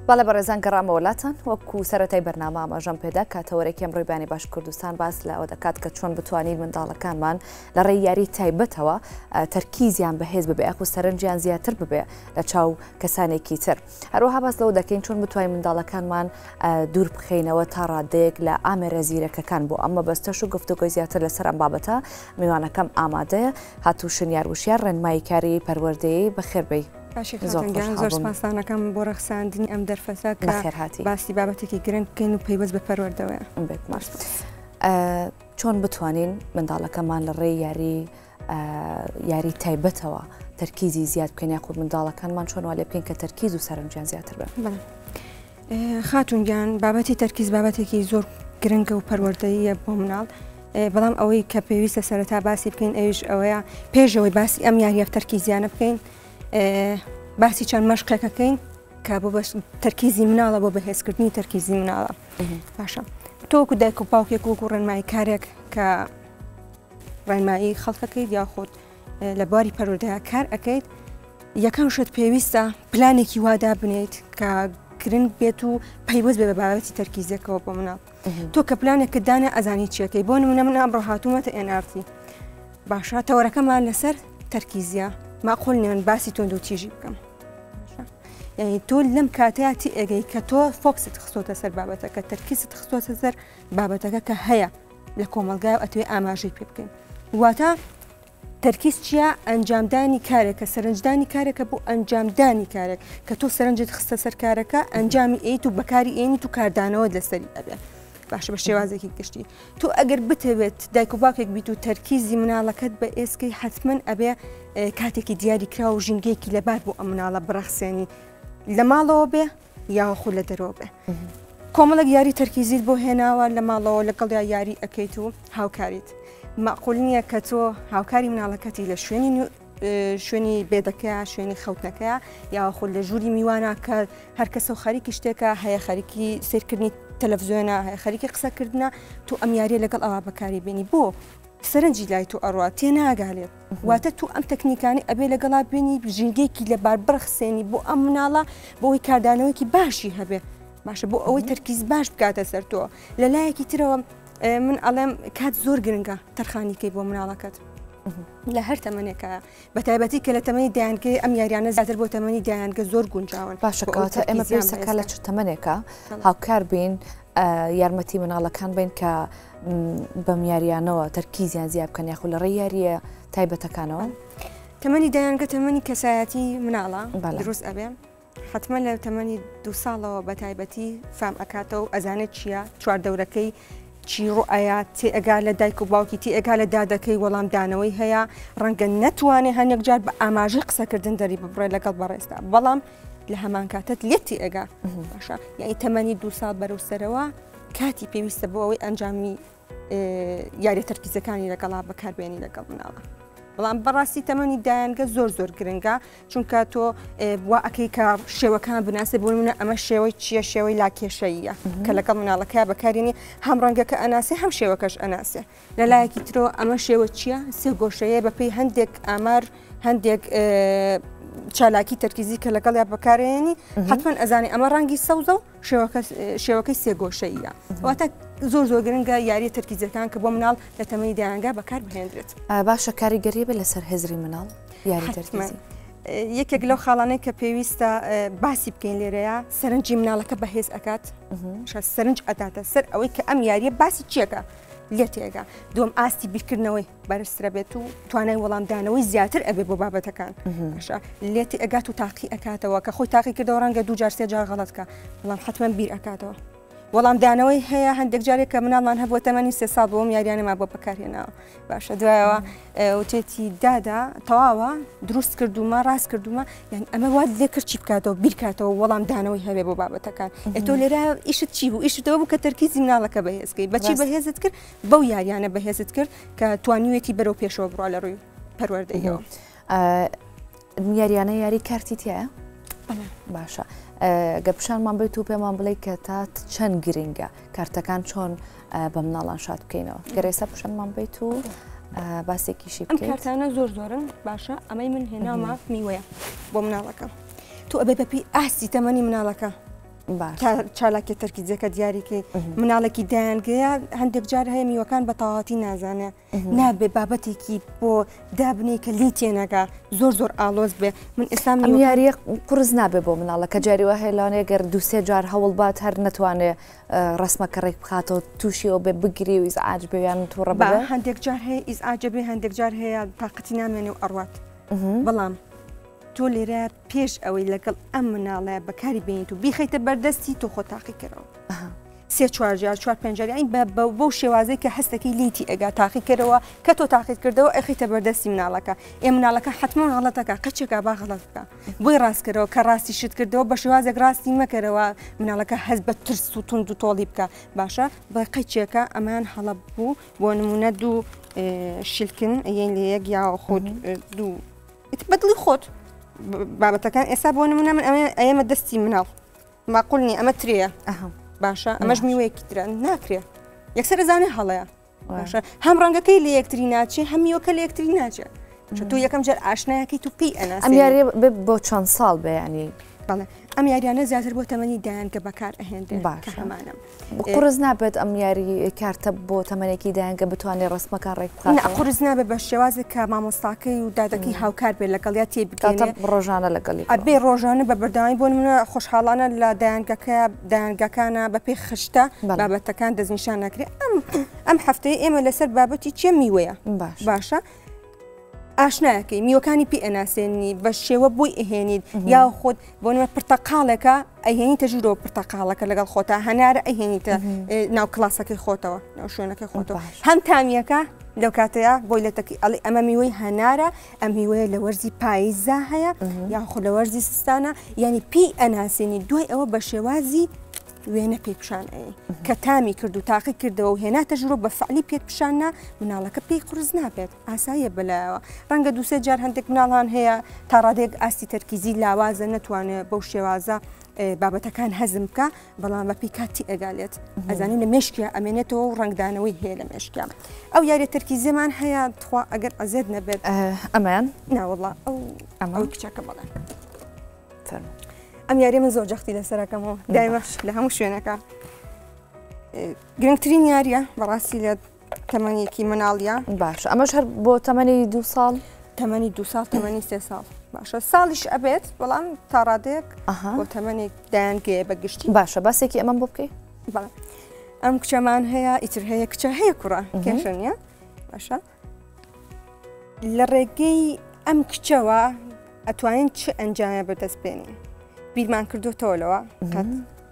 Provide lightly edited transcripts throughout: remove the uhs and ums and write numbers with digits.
بالا بەڕێزان گەڕامە وڵاتان وەکو سەرەتای بەرنامە ئاماژەم پێدا کاتەوەرێکی ئەمڕۆی بانی باش کوردستان باس لە ئەوە دەکات کە چۆن بتوانین منداڵەکانمان لە ڕێی یاری تایبەتەوە تەرکیزیان بەهێز ببێ یاخو سەرنجیان زیاتر ببێ لە چاو کەسانێکی تر. هەروەها باس لەوە دەکەین چۆن بتوانین منداڵەکانمان دوور بخەینەوە تا ڕادەیەک لە ئامێرە زیرەکەکان بۆ ئەمە بەستەش و گفتوگۆی زیاتر لەسەر ئەم بابەتە میوانەکەم ئامادەیە هاتووشن یاروشیار ڕێنمایی کاری پەروەردەیی بەخێربەی. زۆر سپاسانەکەم بۆ ڕەخساندنی ئەم دەرفەتە کە باسی بابەتێکی گرنگ بکەین و پەیوەست بە پەروەردەوەیە. چۆن بتوانین منداڵەکەمان لە ڕێی یاری تایبەتەوە تەرکیزی زیاد بکەین یاخود منداڵەکانمان چۆن وا لێ بکەین کە تەرکیز و سەرنجیان زیاتر بن؟ خاتونگیان بابەتی تەرکیز بابەتێکی زۆر گرنگە و پەروەردەییە بۆ مناڵ، بەڵام ئەوەی کە پێویستە سەرەتا باسی بکەین ئەویش ئەوەیە پێشەوەی باسی ئەم یاریە تەرکیزیانە بکەین باسی چەند مەشقێکەکەین کە بۆ تەرکیزی مناڵە بۆ بەهێزکردنی تەرکیزی مناڵە. باشە تۆکو دایک و باوکێک وەکو ڕێنمایی کارێک کە ڕێنمایی خەڵکەکەیت یاخود لە بواری پەروەردەیە کار ئەەکەیت، یەکەم شت پێویستە پلانێکی وادا بنیت کە گرنگ بێت و پەیوەست بێ بە بابەتی تەرکیزەکەەوە بۆ مناڵ. تۆ کە پلانێکت دانێ ئەزانی چیەکەی بۆ نمونە من ئەمڕۆ هاتوومەتە NRT باشە تەوەرەکەمان لەسەر تەرکیزیە ماقۆڵ نیان باسی تۆند و تیژی بکەم. یعنی تۆ لەم کاتەیە تی ئەگەی کە تۆ فۆکست خستۆتە سەر بابەتەکە تەرکیزت خستۆتە سەر بابەتەکە کە هەیە لە کۆمەلگای و ئەتوێ ئاماژەی پێ بکەین. واتە تەرکیز چییە؟ ئەنجامدانی کارێکە سەرنجدانی کارێکە بۆ ئەنجامدانی کارێک کە تۆ سەرنجت خستە سەر کارەکە ئەنجامی ئەیت و بەکاری ئێنیت و کاردانەوە لەسەری ئەبێ. باشە بە شێوازێکی گشتی تۆ ئەگەر بتەوێت دایک و باوکێک بیت و تەرکیزی مناڵەکەت بە ئێسکەی حتمما ئەبێ کاتێکی دیاری کرا و ژینگەیەکی لەبار بۆ ئەم مناڵە بڕەخسێنی لە ماڵەوە بێ یاخۆ لە دەرەوە بێ. کۆمەڵک یاری تەرکیزیت بۆ هێناوە لە ماڵەوە لەگەڵ یاری ئەەکەیت و هاوکاریت ماقۆڵ نییە کە تۆ هاوکاری مناڵەکەتی لە شوێنی بێدەکەیە شوێنی خەوتنەکەیە یاخۆ لە ژووری میوانە کە هەر کەسە و خەریکی شتێکە هەیە خەریکی سیرکردنی تەلەڤزیۆنە هەیە خەریکی قسەکردنە تو ئەم یاریە لەگەڵ ئەوە بەکاری بێنی بۆ سەرنجی لای تۆ ئەڕوا تێناگالێت واتە تو ئەم تەکنیکانی ئەبێ لەگەڵا بێنی ژینگەیەکی لەبار بڕخسێنی بۆ ئەم مناڵە بۆەوەی کاردانەوەیکی باشی هەبێ باشە بۆ ئەوەی تەرکیز باش بکاتە سەر تۆ لە لایەکی ترەوە من ئەڵێم کات زۆر گرنگە تەرخانیکەی بۆ مناڵەکەت لە هەر تەمەنێکە بە تایبەتی کە لە تەمەنی دایانگەی ئەم یاریانە زیاتر بۆ تەمەنی دایانگە زۆر گونجاون. باشەکەواتە ئێمە پێویستەکە لە چ تەمەنێکە هاوکار بین یارمەتی مناڵەکان بین کە بەم یاریانەوە تەرکیزیان زیاد بکەن یاخو لە ڕێی یاریە تایبەتەکانەوە. تەمەنی دایانگە تەمەنی کەسایەتی مناڵە دروست ئەبێ حتمما لە تەمەنی 2 ساڵەوە بە تایبەتی فام ئەکاتەوە ئەزانێت چییە چواردەورەکەی چی ڕوئایە تێ ئەگا لە دایک و باوکی تی ئەگا لە دادەکەی وەڵام دانەوەی هەیە ڕەنگە نەتوانێت هەندێک جار بە ئاماژەی قسەکردن دەری ببڕێ لەگەڵ بەڕێستا بەڵام لە هەمان کاتت لێتی ئەگا باشە یعنی تەمەنی 2 ساڵ بەرەوسەرەوە کاتی پێویستە بۆ ئەوەی ئەنجامی یاری تەرکیزەکانی لەگەڵا بەکاربێنی لەگەڵ مناڵە. بەڵام بەڕاستی تەمەنی دایانگە زۆر گرنگە چونکە تۆ وا ئەەکەی کە شێوەکان بناسێ بۆ منە ئەمە شێوەی چییە شێوەی لاکێشەیە کە لەگەڵ مناڵەکە بەکارێنی هەم ڕەنگەکە ئەناسێ هەم شێوەکەش ئەناسێ لە لایەکی ترەوە ئەمە شێوە چییە سێ گۆشەیە بەپێی هەندێک ئامار هەندێک چالاکی تەرکیزی کە لەگەڵ یا بەکارێنی حتمما ئەزانێ ئەمە ڕەنگی سەوزە و شێوەکەی سێ گۆشەیە واتە زۆر گرنگە یاری تەرکیزەکان کە بۆ مناڵ لە تەمەنی دایانگە بەکار بهێنرێت. باشە کاریگەری بە لەسەر هێزری مناڵ یاری تەرکیزی یەکێک لەو خاڵانەی کە پێویستە باسی بکەین لێرەیە سەرنجی مناڵەکە بەهێز ئەکات سەرنج ئەداتە سەر ئەوەی کە ئەم یاریە باسی چیەکە لێ تێگا دوم ئاستی بیرکردنەوەی بەرزترە بێت و توانای وەڵامدانەوەی زیاتر ئەبێ بۆ بابەتەکان لێتی ئەگات و تاقی ئەکاتەوە کە خۆی تاقی کردەوە ڕەنگە 2 جار 3 جار غەڵەتکە بەڵام حتمما بیر ئەکاتەوە وەڵامدانەوەی هەیە هەندێک جارێک کە مناڵمان هەبووە تەمەنی 3 ساڵ بۆم یاریانەما بۆ بەکارهێناوە باشە دوایەوە وتێتی دادا تەواوە دروست کردومە ڕاست کردومە یان ئەمە وا لێ کرد چی بکاتەوە بیرکاتەوە وەڵامدانەوەی هەبێ بۆ بابەتەکان تۆ لێرە ئیشت چی بوو ئیشتەوە بوو کە تەرکیزی مناڵەکە بەهێزکەی بەچی بەهێزت کرد بەو یاریانە بەهێزت کرد کە توانیوێتی بەرەو پێشەوە بڕوا لە ڕووی پەروەردەیەوە. یاریانە یاری کارتی تایە باشە گەپشانمان بێت و پێمان بڵێ کە تا چەند گرنگە کارتەکان چۆن بە مناڵان شاد بکەینەوە گەرەیسە پیشەنمان بێت و باسێکیشی بکەین. ئەم کارتانە زۆرن باشە ئەمەی من هێناومە میوەیە بۆ مناڵەکە تۆ ئەبێ بەپی ئاستی تەمەنی مناڵەکە چالاکی تەرکیزەکە دیاریکەی مناڵێکی دایانگەیە هەندێک جار هەیە میوەکان بە تەواوەتی نازانێ نابێ بابەتێکی بۆ دابنێ کە لی تێنەگا زۆر ئالۆز بێ من ئێستا یاریە قورس نابێ بۆ مناڵەکە جاریوە هێلانێ گەر دوسێ جار هەوڵ بات هەر نەتوانێ ڕسمەکە ڕێک بخاتەوە تووشیەوە بێ بگری و ئیزعاج بێیان تووڕە بە هەندێک جار هەیە ئیزعاجە بێ هەندێک جار هەیە تااقەتی نامێنێ و ئەڕوات بەڵام تۆ لێرە پێش ئەوەی لەگەڵ ئەم مناڵەیە بەکاری بینیت و بیخەیتە بەردەستی تۆ خۆ تاقی کردەوە سێ چوارجار چوار پێنجاری بەو شێوازەی کە هەستەکەی لیتی ئەگا تاقی کردەوە کە تۆ تاقیت کردەوە ئەخیتە بەردەستی مناڵەکە ئێ مناڵەکە حتمما غەڵەتەکە قەچێکا با غەڵەتەکە بۆی ڕاستکردەوە کە ڕاستی شت کردەوە بە شێوازێک ڕاستی مەکەرەوە مناڵەکە هەز بە ترس و تونند و تۆڵی بکە باشە بە قەچێکە ئەمان هەڵە بوو بۆ نمونە دوو شلکن یەن لە یەک یا خۆت دوو بەدڵی خۆت بابەتەکان ئێستا بۆ نمونە من ئەمە دەستی مناڵ ماقولنی ئەمە ترەیە باشە ئەمەش میوەیەکی ترە ناکرێ یەکسەر زانێ هەڵەیە باشە هەم ڕەنگەکەی لە یەکتری ناچێ هەم میوەکە لە یەکتری ناچێت تۆ یەکەم جار ئاشنایەکەی تو پێی ئەناسی ئەم یاریە بۆ چەند ساڵ بەیانی بەڵێ ئەم یاریانە زیاتر بۆ تەمەنی دایانگە بەکار ئەهێنرێ کە هەمانە قورس نابێت ئەم یاری کارتە بۆ تەمەنێکی دایانگە بتوانێت ڕسمەکان ڕێک بخات قورس نابێت بە شێوازێک کە مامۆستاکەی و دادەکەی هاوکار بێت لەگەڵ یا تێبگاتە ڕۆژانە لەگەڵی ئەبێ ڕۆژانە بە بەرداوای بۆ نمونە خۆشحاڵانە لە دایانگەکانە بە پێی خشتە بابەتەکان دەستنیشان ناکرێت ئەم هەفتەیە ئێمە لەسەر بابەتی چێ میوەیە باشە ئاشنایەکەی میوەکانی پێ ئەناسێنی بە شێوە بۆی ئەهێنیت یا خۆت بۆ نمە پرتەقاڵێکە ئەهێنیتە ژوورەوە پرتەقاڵەکە لەگەڵ خۆتا هەنارە ئەهێنیتە ناو کلاسەکەی خۆتەوە ناو شوێنەکەی خۆتەوە هەم تامیەکە لەو کاتەیە بۆی لەتەکی ئەڵێ ئەمە میوەی هەنارە ئەم میوەیە لە وەرزی پاییزا هەیە یان خۆ لە وەرزی سستانە یعنی پێی ئەناسێنی دوای ئەوە بە شێوازی وێنە پێپشانەیە کە تامی کرد و تاقی کردەوە و هێناتە ژوورۆ بە فعلی پێت پیشاننا مناڵەکە پێی قورس نابێت ئاساییە بەلایەوە ڕەنگە دوسێ جار هەندێک مناڵان هەیە تا ڕادێک ئاستی تەرکیزی لاوازە نەتوانێت بەو شێوازە بابەتەکان هەزم بکە بەڵام بە پێی کاتی ئەگالێت ئەزانین لە مێشکە ئەمێنێتەوە و ڕنگدانەوەی هەیە لە مێشکە ئەو یاری تەرکیزیمان هەیە تخوا ئەگەر ئەزێت نەبێت ئەمان ناوەڵا ئەو کچەکە بەڵێن ئەم یاری من زۆر جەختی لەسەرەکەمەوە دایمەش لە هەموو شوێنەکە گرنگترین یاریە بەڕاستی لە تەمەنیەکی مناڵیە باش ئەمەش هەر بۆ تەمەنی 2 ساڵ تەمەنی 2 ساڵ تەمەنی 3 ساڵ باشە ساڵیش ئەبێت بەڵام تا ڕادێک بۆ تەمەنێک دایانگەیە بەگشتی باشە باسێکی ئەمە بۆ بکەی بەڵێ ئەم کچەمان هەیە ئیتر هەیە کچە هەیە کوڕە کێشە نیە باشە لە ڕێگەی ئەم کچەوە ئەتوانین چ ئەنجامە بەدەست بێنین بیرمان کردوتەوەلەوە قەت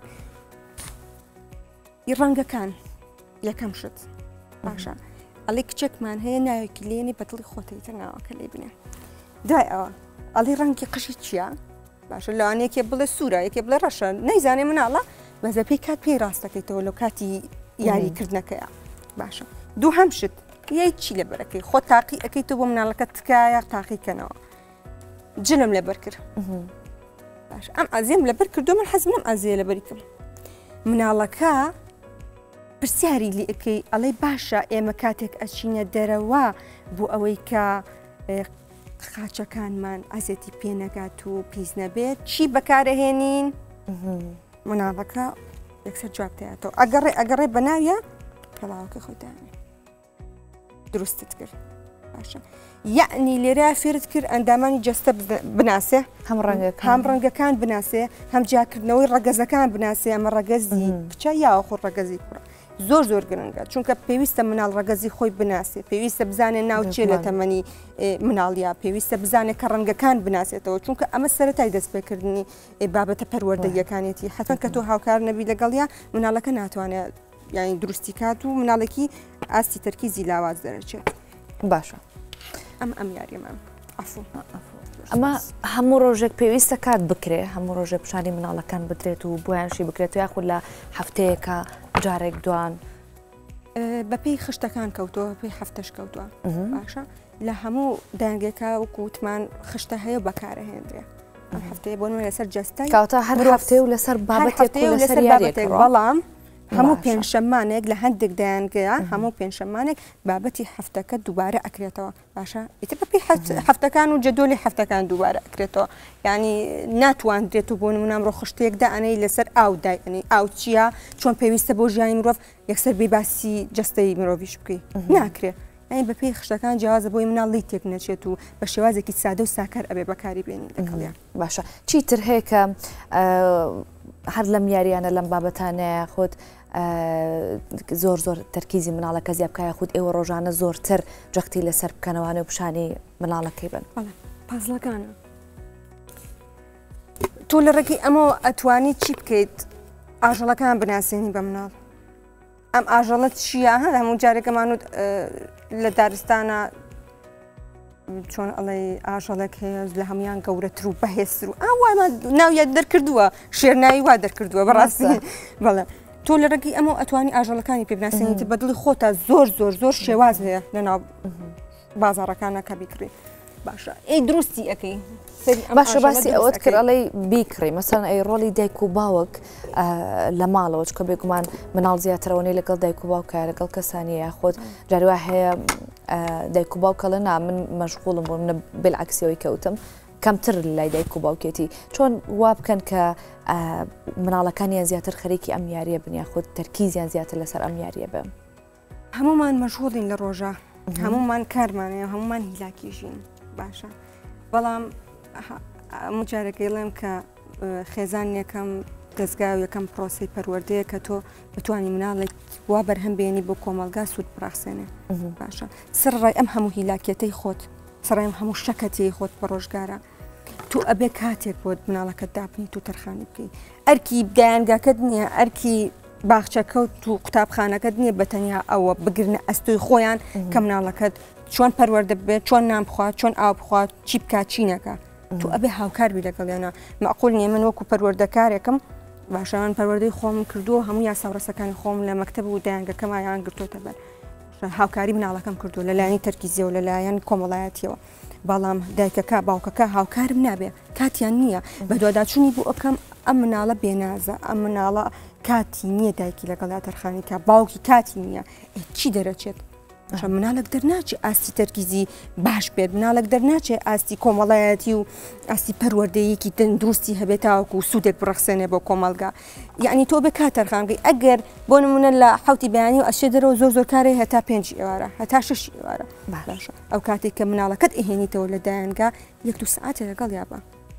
ڕەنگەکان یەکەم شت باشە ئەڵێ کچێکمان هەیە ناوێکی لێنی بەدڵی خۆتەیتە ناوەکە لێ بنێ دوای ئەوە ئەڵێ ڕەنگی قشی چییە باشە لەوانەیەکێ بڵێ سوورە یەکێ بڵێ ڕەشە نەیزانێ مناڵە بەزە پێی کات پێی ڕاستەکەیتەوە لەو کاتی یاریکردنەکەیە باشە دوو هەم شت یەی چی لە بەرەکەی خۆ تاقی ئەەکەیتەوە بۆ مناڵەکە تکایە تاقیکەنەوە جلم لەبەر کرد ئەم ئازیم لەبەر کردو من حەزم نەم ئازیە لەبەریکەم مناڵەکە پرسیاری لێ ئەەکەی ئەڵێ باشە ئێمە کاتێک ئەچینە دەرەوە بۆ ئەوەی کە خاچەکانمان ئازێتی پێنەگات و پیس نەبێت چی بەکارەهێنین مناڵەکە یەکسەر جوابتەیەەوە ئەگەڕێ بەناویە پڵاوەکە خۆتانێ دروستت کرد باشە یعنی لێرە فێرت کرد ئەندامانی جەستە بناسێ هەم ڕەنگەکان بناسێ هەم جاکردنەوەی ڕەگەزەکان بناسێ ئەمە ڕەگەزی کچە یاوەخۆ ڕەگەزی کوڕە زۆر گرنگە چونکە پێویستە مناڵ ڕەگەزی خۆی بناسێ پێویستە بزانێ ناوچێ لە تەمەنی مناڵیا پێویستە بزانێت کە ڕەنگەکان بناسێتەوە چونکە ئەمە سەرەتای دەستپێکردنی بابەتە پەروەردەیەکانێتی حتمەن کە تۆ هاوکار نەبی لەگەڵیا مناڵەکە ناتوانێت یانی دروستی کات و مناڵێکی ئاستی تەرکیزی لاواز دەرەچێت باشە ئەم یاریمان ئەمە هەموو ڕۆژێک پێویستە کات بکرێ هەموو ڕۆژێک پیشانی مناڵەکان بدرێت و بۆیانشی بکرێت و یاخود لە هەفتەیەکە جارێک دوان بەپێی خشتەکان کەوتەوە پێی هەفتەش کەوتووە باشە لە هەموو دانگێکە وەکووتمان خشتە هەیە بەکارەهێنرێ ئەم هەفتەیە بۆ لەسەر جەستای کاوتە هەر هەفتەیە و لەسەر بابەتێک لەسەر بەڵام هەموو پێنجشەممانێک لە هەندێک دایانگەیە هەموو پێنجشەممانێک بابەتی هەفتەکە دووبارە ئەکرێتەوە باشە ئیتر بەپی هەفتەکان و جەدۆلی هەفتەکان دووبارە ئەکرێتەوە ینی ناتوانرێت و بۆ نمونە ئەمڕۆ خشتێکدا ئەنەی لەسەر ئاودای ئەنی ئاو چییە چۆن پێویستە بۆ ژیانی مرۆڤ یەکسەر بێ باسی جەستەی مرۆڤیش بکەیت ناکرێت ئەی بەپێی خشتەکان جیازە بۆی مناڵی تێک نەچێت و بە شێوازێکی سادە و ساکار ئەبێ بەکاری بێنی دەکەڵیان باشە چیتر هەیە کە هەر لەم یاریانە لەم بابەتانەیە خۆت زۆر تەرکیزی مناڵەکە زیاد بکایە خودت ئێوە ڕۆژانە زۆرتر جەختی لەسەر بکەنەوەوانە و پیشانی مناڵەکەی بن پازلەکانە تۆ لە ڕێگەی ئەمەوە ئەتوانی چی بکەیت ئاژەڵەکان بناسیێنی بە مناڵ ئەم ئاژەڵەت چییە هەر هەموو جارێکەمانوت لە دارستانە چۆن ئەڵێ ئاژەڵێک هەیە لە هەمویان گەورەتر و بەهێزتر و ئەوانە ناویان دەرکردووە شێرناوی وا دەرکردووە بەڕاستی بەڵێ تۆ لە ڕێگەی ئەمە ئەتوانی ئاژەڵەکانی پێبناسیێنیتە بە دڵی خۆتە زۆر شێواز هەیە لەناو بازاڕەکانە کە بیکڕی باشە ئەی دروستی ئەەکەی باشە باسی ئەوەت کرد ئەڵێ بیکڕی مەسەن ئەی ڕۆلی دایک و باوک لە ماڵەوە چکە بێگومان مناڵ زیاترەوەی لەگەڵ دایک و باوکە لەگەڵ کەسانی یاخۆت جاروا هەیە دایک و باوکەڵە نا من مەشغوڵم بۆ منە بلعکسیەوەی کەوتم کەمتر لای دایک و باوکێتی چۆن وا بکەن کە مناڵەکانیان زیاتر خەریکی ئەم یاریە بنیا خۆت تەرکیزیان زیاتر لەسەر ئەم یاریە بێ هەمومان مەشغوڵین لە ڕۆژە هەمومان کارمانەیە هەمومان هیلاکیژین باشە بەڵام مجارەکەی لێم کە خێزان یەکەم دەستگا و یەکەم پرۆسی پەروەردەیە کە تۆ بتوانانی مناڵێک وا بەرهەم بێنی بۆ کۆمەلگا سوود بڕاخسێنێ باشە سڕای ئەم هەموو هیلاکێتەی خۆت سڕایم هەموو شەکەتی خۆت بە ڕۆژگارە تو ئەبێ کاتێک بۆت مناڵەکەت دابنی تو تەرخانی بکەیت ئەرکی دایانگاکەت نییە ئەرکی باخچەکەوت و قوتابخانەکەت نییە بەتەنیا ئەوە بگرنە ئەستۆی خۆیان کە مناڵەکەت چۆن پەروەردە بێت چۆن نام بخوات چۆن ئاو بخوات چی بکات چی نەکە تو ئەبێ هاوکاربی لەگەڵیانە مەعقول نییە من وەکو پەروەردەکارێکم باشەوان پەروەردەی خۆم کردووە هەموو یاساوڕەسەکانی خۆم لە مەکتەب و دایانگەکەمایان گرتوتە بەر هاوکاری مناڵەکەم کردو لەلایەنی تەرکیزیەوە لەلایەن کۆمەڵایەتیەوە بەڵام دایکەکە باوکەکە هاوکارم نابێ کاتیان نییە بە دوواداچوونی بۆ ئەەکەم ئەم مناڵە بێنازە ئەم مناڵە کاتی نییە دایکی لەگەڵا تەرخانی کا باوکی کاتی نییە چی دەرەچێت مناڵک دەرناچێت ئاستی تەرکیزی باش بێت مناڵک دەرناچێت ئاستی کۆمەڵایەتی و ئاستی پەروەردەیەکی دروستی هەبێت تاوەکو و سوودێک بڕخسێنێ بۆ کۆمەلگا یعنی تۆ بە کاتەرخانگەی ئەگەر بۆ نمونە لە حوتی بەیانی و ئەشێ دەرەوە زۆر کارێ هەتا 5 ئێوارە هەتا 6 ئێوارە باشە ئەو کاتێک کە مناڵەکەت ئەهێنیتەوە لە دایانگا 1-2 ساعتە لەگەڵ یابە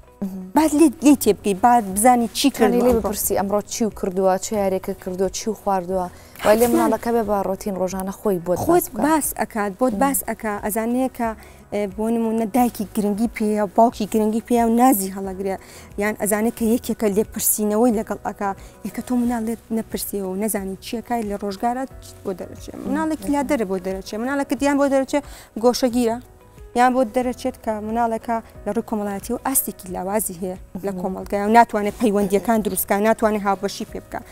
بعد لی تێبگەی بعد بزانی چی کردی لێ بپرسی ئەمڕۆ چی و کردووە چه یارێکە کردو چی و خواردووە وای لێ مناڵەکە بێ بە ڕۆتین ڕۆژانە خۆی خۆت باس ئەکات بۆت باس ئەکا ئەزانەیە کە بۆ نمونە دایکی گرنگی پێە باوکی گرنگی پێ و نازی هەڵەگرێ یان ئەزانێت کە یەکێکە لێ پرسیینەوەی لەگەڵ ئەکا یەکە تۆ مناڵێت نەپرسیەوە و نەزانی چیەکای لە ڕۆژگارە بۆ دەرەچێت مناڵێکی لا دەرە بۆ دەرەچێت مناڵەکە دییان بۆ دەرەچێت گۆشەگیرە یان بۆ دەرەچێت کە مناڵەکە لە ڕووی کۆمەڵایەتی و ئاستێکی لاوازی هەیە لە کۆمەلگای و ناتوانێت پەیوەندیەکان دروستکە ناتوانێت هاوبەشی پێ بکە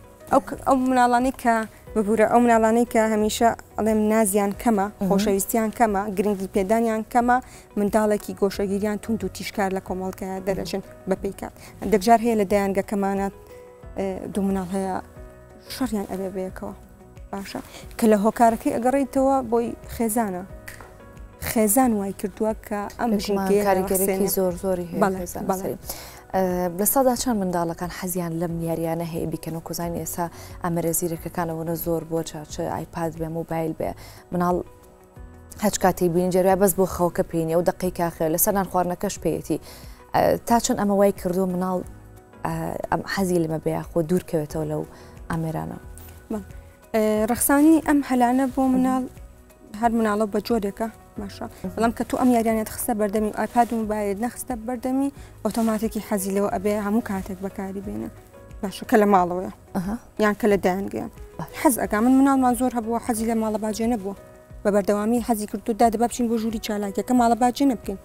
ئەو مناڵانی کە ببوورە ئەو مناڵانەی کە هەمیشە ئەڵێم نازیان کەمە خۆشەویستیان کەمە گرنگی پێدانیان کەمە منداڵێکی گۆشەگیریان تونند و تیشکار لە کۆمەڵگایە دەرەچن بەپیکات دەکجار هەیە لە دایانگەکەمانە دوو مناڵ هەیە شەڕیان ئەبێ بەیەکەوە باشە کە لە هۆکارەکەی ئەگەڕێیتەوە بۆی خێزانە خێزان وای کردووە کە ئەم کاریگەرێکی زۆری هەیە لە سادا چەند منداڵەکان حەزیان لەم یاریانە هەیە بیکەن و کوزانی ئێستا ئەمەرە زیرەکەکانەوەنە زۆر بۆ چاچە ئایپاد بێ موبایل بێ مناڵ هەچ کاتی بین جێرا بەس بۆ خەوکە پێینێ و دقی کاخێ لەسەر نان خواردنەکەش پێیەتی تا چەند ئەمە وای کردو مناڵ ئەم حەزی لەمە بێ خۆ دوورکەوێتەوە لەو ئامێرانە ڕەخسانی ئەم هەلانە بۆ مناڵ هەر مناڵە بە جۆرێکە باشە بەڵام کە تو ئەم یاریانێت خستە بەردەمی و ئایپاد و موبایل نەخستە بەردەمی ئۆتۆماتێکی حەزی لەوە ئەبێ هەموو کاتێک بەکاری بێنە باشە کە لە ماڵەوەە یان کە لە دایانگەیان حەز ئەگا من مناڵمان زۆر هەبووە حەزی لە ماڵە باجێ نەبووە بە بەردەوامی حەزی کردو دادەبا بچین بۆ ژووری چالاکیەکە ماڵە باجێ نەبکەین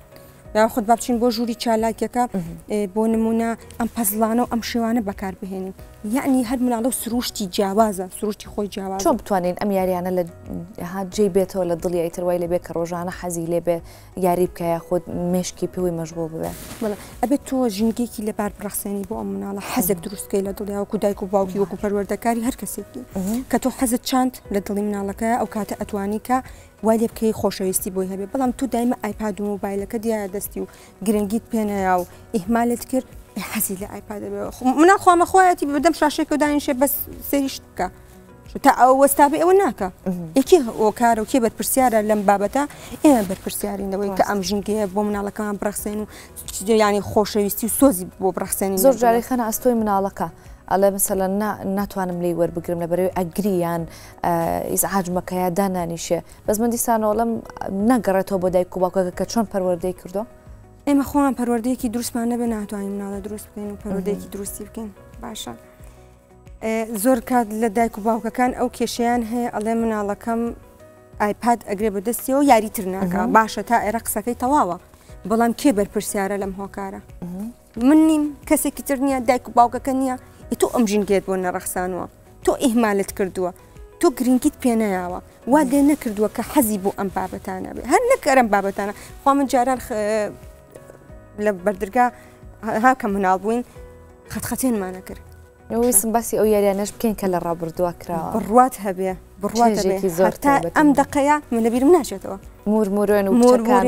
یا خود با بچین بۆ ژووری چالاکیەکە بۆ نمونە ئەم پەزڵانە و ئەم شێوانە بەکاربهێنین یعنی هەر مناڵە و سروشتی جیاوازە سروشتی خۆی جیاواز چۆن بتوانین ئەم یاریانە لە جێ بێتەوە لە دڵی ئەیتر وای لێبێ کە ڕۆژانە حەزی لێبێ یاری بکە خۆت مێشکی پێوەی مەشغوڵ ببێ ئەبێت تۆ ژینگێکی لەبار بڕەخسێنی بۆ ئەم مناڵە حەزێک دروستکەی لە دڵیا وەکو دایک و باوکی وەکو پەروەردەکاری هەر کەسێکی کە تۆ حەزت چاند لە دڵی مناڵەکە ئەو کاتە ئەتوانی کە وای لێ بکەی خۆشەویستی بۆی هەبێ بەڵام تو دایمە ئایپاد و مۆبایلەکە دیایە دەستی و گرنگیت پێنەیە و ئیهمالت کرد حەزی لە ئایپاد مناڵ خۆمە خۆیەتی بەدەم شاشێک و دانیشێ بەس سەریشت بکە تا ئەو وەستابێ ئەوە ناکە یەکی ئەو کارە و کێ بەرپرسیارە لەم بابەتە ئێمە بەرپرسیارینەوەی کە ئەم ژینگەیە بۆ مناڵەکەمان بڕەخسێن و ینی خۆشەویستی و سۆزی بۆ بڕەخسێنی زۆر جارێک خەنە ئەستۆی مناڵەکە ئەڵێ مثلا ناتوانم لی وەربگرم لەبەرەوەی ئەگریان ئیزعاجمەکەیە دانانیشێ بەس من دیسانەوەڵم نەگەڕێتەوە بۆ دایک و باوکەکە کە چۆن پەروەردەی کردو ئێمە خۆمان پەروەردەیەکی دروستمان نەبێ ناتوانین مناڵە دروست بکەین و پەروەردەیەکی دروستی بکەین باشە زۆر کات لە دایک و باوکەکان ئەو کێشەیان هەیە ئەڵێ مناڵەکەم ئایپاد ئەگرێ بەدەستیەوە یاریتر ناکە باشە تا ئێرە قسەکەی تەواوە بەڵام کێ بەرپرسیارە لەم هۆکارە من نیم کەسێکی تر نییە دایک و باوکەکە نییە تۆ ئەم ژینگێت بۆ نەڕەخسانەوە تۆ ئیهمالت کردووە تۆ گرنگیت پێ نەیاوە وا لێ نەکردووە کە حەزی بۆ ئەم بابەتانە بێ هەر نەکەرم بابەتانە خوا من جاران لە بەردرگا هاکە مناڵ بووین خەتخەتێنمانە کرد ویسم باسی ئەو یاریانەش بکەین کە لە ڕابردووە کراوە بڕوات هەبێ بڕوات تا ئەم دقەیە من لەبیرم ناچێتەوە مورمورێن و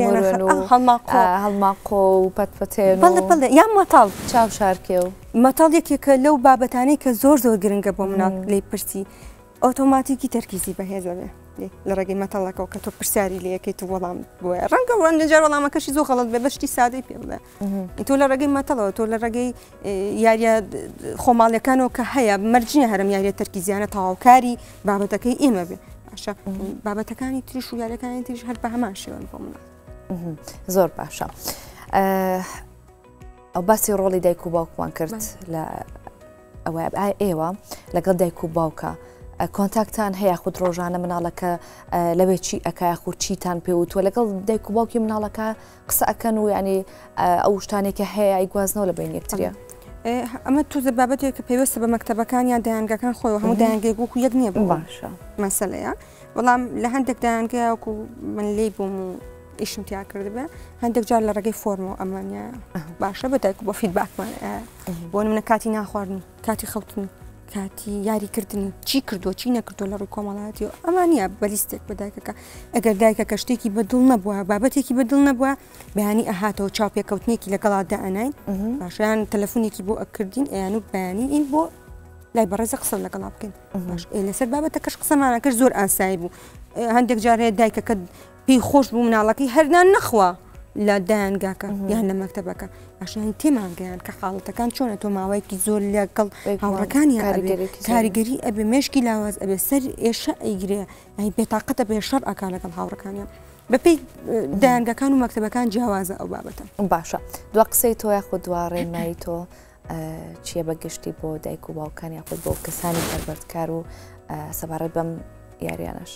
هەڵماقۆ و پەتپەتێن بەڵێ یان مەتاڵ چاو شارکێ و مەتاڵ یەکێکە لەو بابەتانەی کە زۆر زۆر گرنگە بۆ مناڵ لێی پرسی ئۆتۆماتیکی تەرکیزی بەهێزە بێ لە ڕێگەی مەتەڵەکەەوە کە تۆ پرسیاری لە یەکەیت و وەڵام بۆە ڕەنگە وەنجار وەڵامەکەشی زۆر خەڵت بێ بەشتی سادەی پێ بڵێ تۆ لە ڕێگەی مەتەڵەوە تۆ لە ڕێگەی یاریە خۆماڵیەکانەوە کە هەیە مەرجینە هەرم یاریە تەرکیزیانە تەواوکاری بابەتەکەی ئێمە بێ باشە بابەتەکانی تریش و یاریەکانی تریش هەر بە هەمان شێوەن بۆ منە زۆر باشە ئەو باسی ڕۆڵی دایک و باوکمان کرد لە ئەوە ئێوە لەگەڵ دایک و باوکە کۆنتاکتان هەیە خود ڕۆژانە مناڵەکە لەوێ چی ئەکای خو چیتان پێوتوە لەگەڵ دایک و باوکی مناڵەکە قسە ئەەکەن و ینی ئەو شتانێکە هەیە ئایگوازنەوە لە بین یەکتریە ئەمە توزە بابەتێک کە پێویستە بە مەکتەبەکانیان دایانگەکان خۆی هەموو دایانگەی گوک و یەک نییە باشە مەسەلەیە بەڵام لە هەندێک دایانگەیەکو من لێی بووم و ئیشم تیا کردبێ هەندێک جار لە ڕێگەی فۆرمەوە ئەمانە باشە بە دایک بۆ فیدباکمان بۆ منە کاتی ناخواردن کاتی خەوتن کاتی یاریکردنی چی کردو چی نەکردو لە ڕووی کۆمەڵاتی و ئەمان نیە بەلیستێک بە دایکەکە ئەگەر دایکەکە شتێکی بەدڵ نەبووە بابەتێکی بەدڵ نەبووە بەیانی ئەهاتەوە چاوپێکەوتنێکی لەگەڵا ئەناین باشیان تەلەفۆنێکی بۆ ئەکردین ئەیان و بەیانی این بۆ لای بەڕێزە قسە لەگەڵا بکەین لەسەر بابەتەکەش قسەمانە کرد زۆر ئاسایی بوو هەندێک جارەیە دایکەکە پێی خۆش بوو مناڵەکەی هەرنان نەخوا لە دایانگاکە یان لە مەکتەبەکە باشیانی تێمانگەیان کە حاڵەتەکان چۆنە تۆ ماوەیەکی زۆر لەگەڵ هاوڕەکانی کاریگەری ئەبێ مێشکی لاواز ئەبێ سەر ئێشە ئەیگرێ بێتاقەتە بێ شەڕ ئەکا لەگەڵ هاوڕەکانیان بەپێی دایانگەکان و مەکتەبەکان جیاوازە ئەو بابەتە باشە دوا قسەی تۆ یاخود دوا ڕێنمایی تۆ چیە بەگشتی بۆ دایک و باوکان یاخود بۆ کەسانی پەروەردەکار و سەبارەت بەم یاریانەش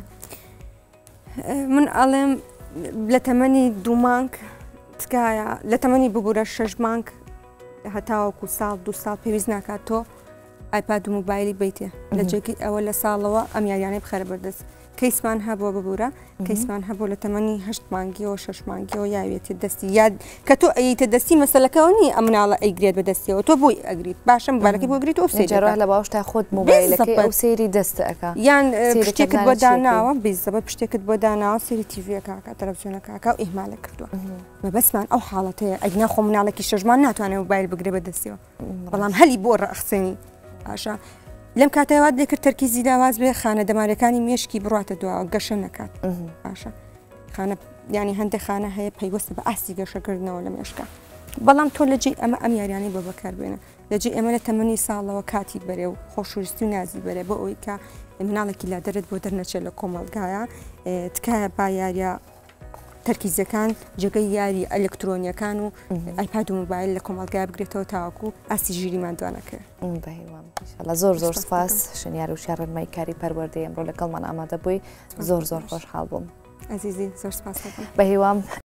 من ئەڵێم لە تەمەنی دوو مانگ تکایە لە تەمەنی ببوورە 6 مانگ هەتاوەکو ساڵ دو ساڵ پێویست ناکات تۆ ئایپاد و موبایلی بیتێ لە جێگی ئەوە لە ساڵەوە ئەم یاریانەی بخەرە بەردەست کەیسمان هەبووە ببوورە کەیسمان هەبوو لە تەمەنی 8 مانگیەوە 6 مانگیەوە یاوێتی دەستی یاد کە تۆ ئەیتە دەستی مەسەلەکەەوە نی ئەم مناڵە ئەیگرێت بەدەستیەوە تۆ بۆی ئەگریت باشە مبارەکەی بۆ گریت ئەو جارە لە باوشتا خۆت موبایلەکەی ئەو سێری دەستە ئەکا یان شتێکت بۆ داناوە بێزەبە پشتێکت بۆ داناوە سێری تیڤەکە تەلەڤیزیۆنەکە و ئیهمالە کردووە مەبەسمان ئەو حاڵەتەیە ئەگنا خۆ مناڵێکی شەژمان ناتوانێت موبایل بگرێ بەدەستیەوە بەڵام هەلی بۆ ڕەخسێنی ئاشا لەم کاتەوە دەکرد تەرکیزی داواز بێ خانە دەمارەکانی مێشکی بڕاتە دواوە گەشە نەکات باشە خانە ینی هەندێک خانە هەیە پەیوەستە بە ئاستی گەشەکردنەوە لە مێشکە بەڵام تۆ لەجێ ئەمە ئەم یاریانی بۆ بەکاربێنە لەجێ ئێمە لە تەمەنی ساڵەوە کاتی بەرێ و خۆشویستی و نازی بەرێ بۆ ئەوی کە مناڵێکی لا دەرێت بۆ دەرنەچێت لە کۆمەڵگایە تکایە با یاریە تەرکیزەکان جێگەی یاری ئەلکترۆنیەکان و ئایپاد و موبایل لە کۆمەڵگای بگرێتەوە تاواکو ئاستی ژیریمان دوانەکە لە زۆر زۆر سپاس شنیار و شارڕمای کاری پەروەردەی ئەمڕۆ لەگەڵمان ئامادە بووی زۆر زۆر خۆشحاڵ بووم عزیزی زۆر سپاس بە هیوام